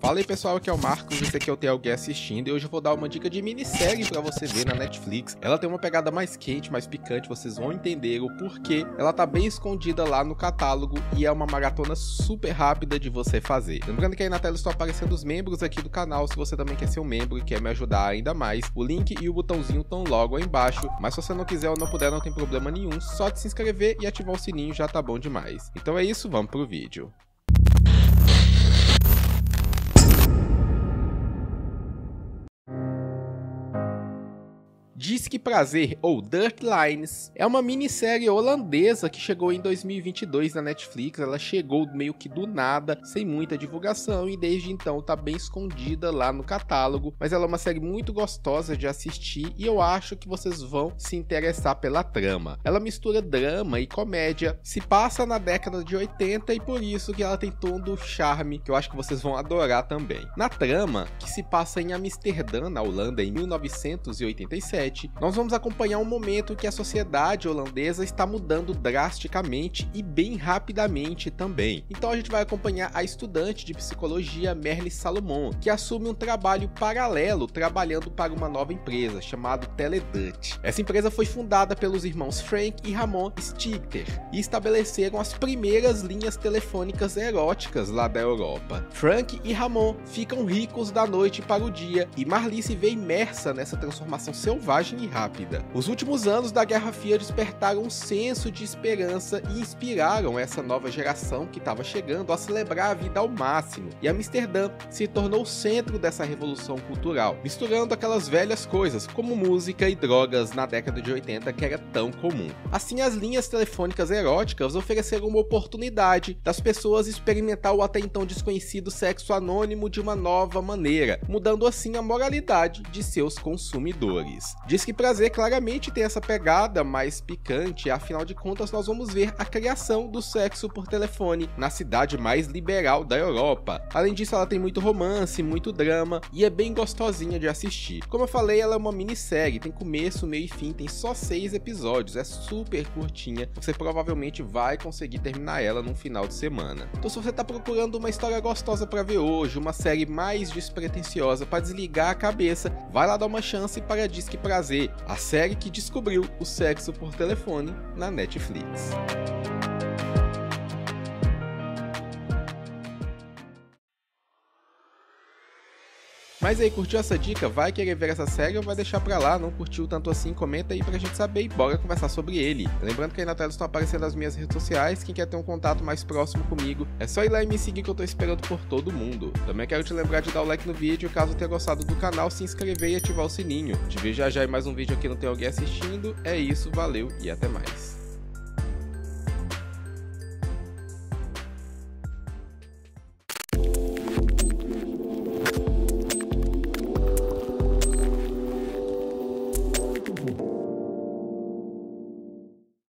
Fala aí pessoal, aqui é o Marcos, esse aqui é o Tem Alguém Assistindo e hoje eu vou dar uma dica de minissérie pra você ver na Netflix. Ela tem uma pegada mais quente, mais picante, vocês vão entender o porquê. Ela tá bem escondida lá no catálogo e é uma maratona super rápida de você fazer. Lembrando que aí na tela estão aparecendo os membros aqui do canal, se você também quer ser um membro e quer me ajudar ainda mais. O link e o botãozinho estão logo aí embaixo, mas se você não quiser ou não puder, não tem problema nenhum, só de se inscrever e ativar o sininho já tá bom demais. Então é isso, vamos pro vídeo. Disque Prazer, ou Dirty Lines, é uma minissérie holandesa que chegou em 2022 na Netflix. Ela chegou meio que do nada, sem muita divulgação, e desde então tá bem escondida lá no catálogo, mas ela é uma série muito gostosa de assistir e eu acho que vocês vão se interessar pela trama. Ela mistura drama e comédia, se passa na década de 80 e por isso que ela tem todo o charme que eu acho que vocês vão adorar também. Na trama, que se passa em Amsterdã, na Holanda, em 1987, nós vamos acompanhar um momento que a sociedade holandesa está mudando drasticamente e bem rapidamente também. Então a gente vai acompanhar a estudante de psicologia Merle Salomon, que assume um trabalho paralelo trabalhando para uma nova empresa chamada Teledut. Essa empresa foi fundada pelos irmãos Frank e Ramon Stichter e estabeleceram as primeiras linhas telefônicas eróticas lá da Europa. Frank e Ramon ficam ricos da noite para o dia e Marli se vê imersa nessa transformação selvagem e rápida. Os últimos anos da Guerra Fria despertaram um senso de esperança e inspiraram essa nova geração que estava chegando a celebrar a vida ao máximo, e Amsterdã se tornou o centro dessa revolução cultural, misturando aquelas velhas coisas como música e drogas na década de 80 que era tão comum. Assim, as linhas telefônicas eróticas ofereceram uma oportunidade das pessoas experimentar o até então desconhecido sexo anônimo de uma nova maneira, mudando assim a moralidade de seus consumidores. Disque Prazer claramente tem essa pegada mais picante, afinal de contas nós vamos ver a criação do sexo por telefone na cidade mais liberal da Europa. Além disso, ela tem muito romance, muito drama e é bem gostosinha de assistir. Como eu falei, ela é uma minissérie, tem começo, meio e fim, tem só 6 episódios, é super curtinha, você provavelmente vai conseguir terminar ela num final de semana. Então se você tá procurando uma história gostosa pra ver hoje, uma série mais despretensiosa pra desligar a cabeça, vai lá dar uma chance para Disque Prazer, a série que descobriu o sexo por telefone na Netflix. Mas aí, curtiu essa dica? Vai querer ver essa série ou vai deixar pra lá? Não curtiu tanto assim? Comenta aí pra gente saber e bora conversar sobre ele. Lembrando que aí na tela estão aparecendo as minhas redes sociais, quem quer ter um contato mais próximo comigo, é só ir lá e me seguir que eu tô esperando por todo mundo. Também quero te lembrar de dar o like no vídeo, caso tenha gostado do canal, se inscrever e ativar o sininho. Te vejo já em mais um vídeo aqui no Tem Alguém Assistindo. É isso, valeu e até mais.